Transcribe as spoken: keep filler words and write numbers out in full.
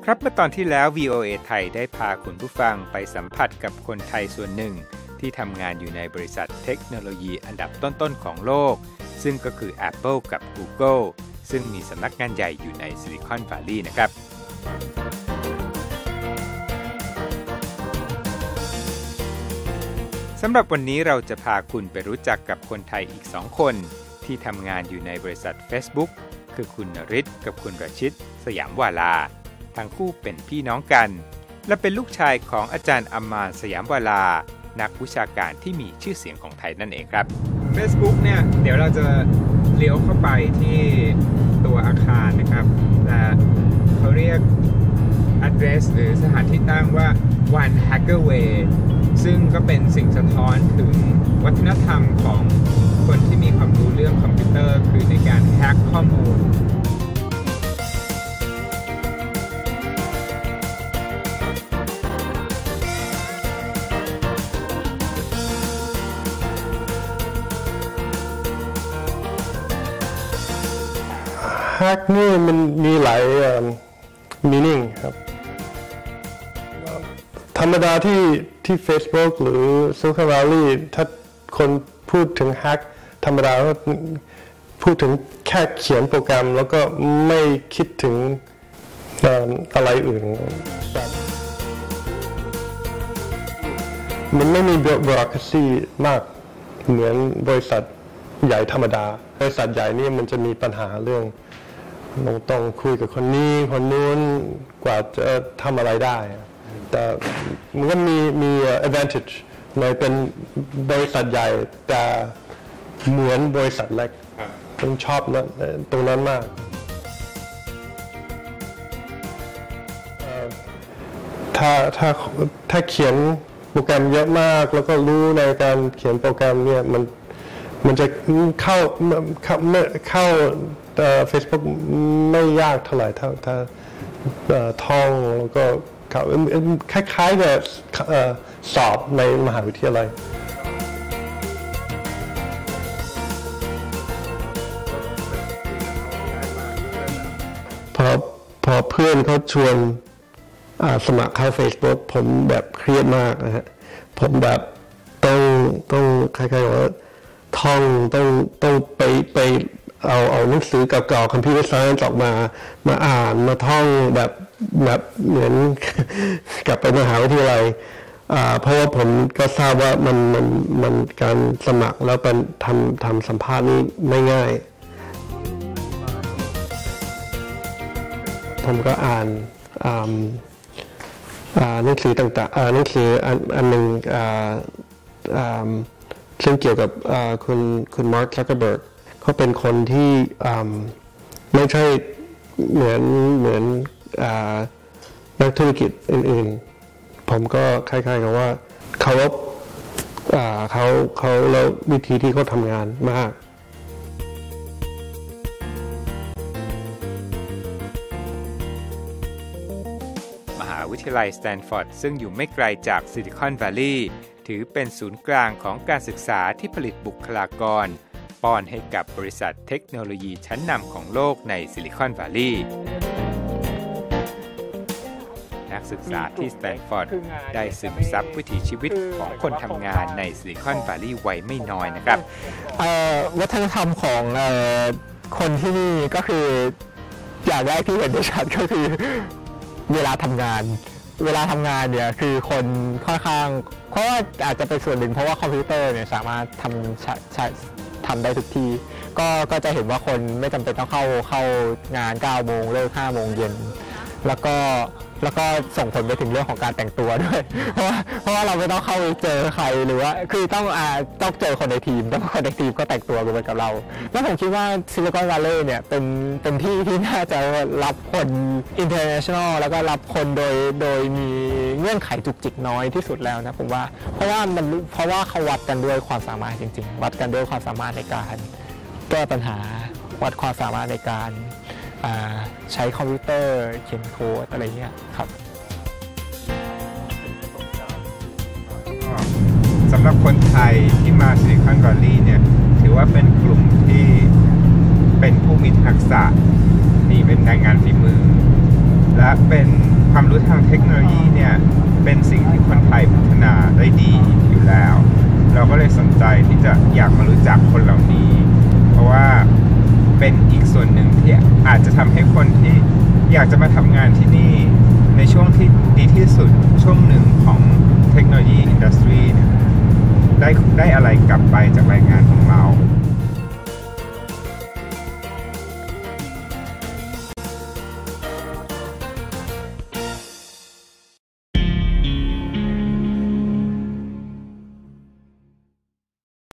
ครับเมื่อตอนที่แล้ว วี โอ เอ ไทยได้พาคุณผู้ฟังไปสัมผัสกับคนไทยส่วนหนึ่งที่ทำงานอยู่ในบริษัทเทคโนโลยีอันดับต้นๆของโลกซึ่งก็คือ Apple กับ Google ซึ่งมีสำนักงานใหญ่อยู่ในซิลิคอนวัลลีย์นะครับสำหรับวันนี้เราจะพาคุณไปรู้จักกับคนไทยอีกสองคนที่ทำงานอยู่ในบริษัท Facebook คือคุณนฤทธิ์กับคุณรชิตสยามวาลาทั้งคู่เป็นพี่น้องกันและเป็นลูกชายของอาจารย์อมานสยามวาลานักวิชาการที่มีชื่อเสียงของไทยนั่นเองครับ Facebook เนี่ยเดี๋ยวเราจะเลี้ยวเข้าไปที่ตัวอาคารนะครับและเขาเรียก address หรือสถานที่ตั้งว่า One Hacker Way ซึ่งก็เป็นสิ่งสะท้อนถึงวัฒนธรรมของคนที่มีความรู้เรื่องคอมพิวเตอร์คือในการแฮกข้อมูลแฮกนี่มันมีหลายมีนิ่งครับธรรมดาที่ที่ Facebook หรือ Silicon Valley ถ้าคนพูดถึงแฮกธรรมดาก็พูดถึงแค่เขียนโปรแกรมแล้วก็ไม่คิดถึงอะไรอื่นมันไม่มี bureaucracy มากเหมือนบริษัทใหญ่ธรรมดาบริษัทใหญ่นี่มันจะมีปัญหาเรื่องเราต้องคุยกับคนนี้คนนู้นกว่าจะทำอะไรได้แต่มันก็มีมี advantage ในเป็นบริษัทใหญ่แต่เหมือนบริษัทเล็กผมชอบนะตรงนั้นมากถ้าถ้าถ้าเขียนโปรแกรมเยอะมากแล้วก็รู้ในการเขียนโปรแกรมเนี่ยมันมันจะเข้าเข้าเข้าเฟซบุ๊กไม่ยากเท่าไหร่ถ้าถ้าท่องแล้วก็คล้ายๆกับสอบในมหาวิทยาลัยพอพอเพื่อนเขาชวนสมัครเข้า Facebook ผมแบบเครียดมากนะฮะผมแบบต้องต้องคล้ายๆว่าท่องต้องต้องไปไปเอาเอาหนังสือเก่าๆคอมพิวเตอร์ไซน์ออกมามาอ่านมาท่องแบบแบบเหมือนกลับไปมหาวิทยาลัยเพราะว่าผมก็ทราบว่ามันมันมันการสมัครแล้วเป็นทำทำสัมภาษณ์นี่ไม่ง่ายผมก็อ่านหนังสือต่างๆหนังสืออันอันหนึ่งซึ่งเกี่ยวกับคุณคุณมาร์ค ซักเคอร์เบิร์กเขาเป็นคนที่ไม่ใช่เหมือนเหมือนนักธุรกิจอื่นๆผมก็คล้ายๆกับว่าเคารพเขาเขาแล้ววิธีที่เขาทำงานมากมหาวิทยาลัยสแตนฟอร์ดซึ่งอยู่ไม่ไกลจากซิลิคอนวัลลีย์ถือเป็นศูนย์กลางของการศึกษาที่ผลิตบุคลากรป้อนให้กับบริษัทเทคโนโลยีชั้นนำของโลกในซิลิคอนวัลลีย์นักศึกษาที่สแตนฟอร์ดได้ซึมซับวิถีชีวิตของคนทำงานในซิลิคอนวัลลีย์ไว้ไม่น้อยนะครับวัฒนธรรมของคนที่นี่ก็คืออย่างแรกที่เห็นได้ชัดก็คือเวลาทำงานเวลาทำงานเนี่ยคือคนค่อนข้างเพราะว่าอาจจะเป็นส่วนหนึ่งเพราะว่าคอมพิวเตอร์เนี่ยสามารถทำใช้ทำได้ทุกทีก็ก็จะเห็นว่าคนไม่จำเป็นต้องเข้าเข้างานเก้าโมงเลิกห้าโมงเย็นแล้วก็แล้วก็ส่งผลไปถึงเรื่องของการแต่งตัวด้วยเพราะว่าเพราะว่าเราไม่ต้องเข้าไปเจอใครหรือว่าคือต้องอ่าต้องเจอคนในทีมต้องคนในทีมก็แต่งตัวเหมือนกับเราแล้วผมคิดว่าซิลิคอนวัลเลย์เนี่ยเป็นเป็นที่ที่น่าจะรับคนอินเตอร์เนชั่นแนลแล้วก็รับคนโดยโดยมีเงื่อนไขจุกจิกน้อยที่สุดแล้วนะผมว่าเพราะว่ามันเพราะว่าเขาวัดกันด้วยความสามารถจริงๆวัดกันด้วยความสามารถในการแก้ปัญหาวัดความสามารถในการใช้คอมพิวเตอร์เขียนโค้ดอะไรเงี้ยครับสำหรับคนไทยที่มาซิลิคอนวัลลีย์เนี่ยถือว่าเป็นกลุ่มที่เป็นผู้มีทักษะมีเป็นแรงงานฝีมือและเป็นความรู้ทางเทคโนโลยีเนี่ยเป็นสิ่งที่คนไทยพัฒนาได้ดีอยู่แล้วเราก็เลยสนใจที่จะอยากมารู้จักคนเหล่านี้เพราะว่าเป็นอีกส่วนหนึ่งที่อาจจะทำให้คนที่อยากจะมาทำงานที่นี่ในช่วงที่ดีที่สุดช่วงหนึ่งของเทคโนโลยีอินดัสทรีเนี่ยได้ได้อะไรกลับไปจากรายงานของ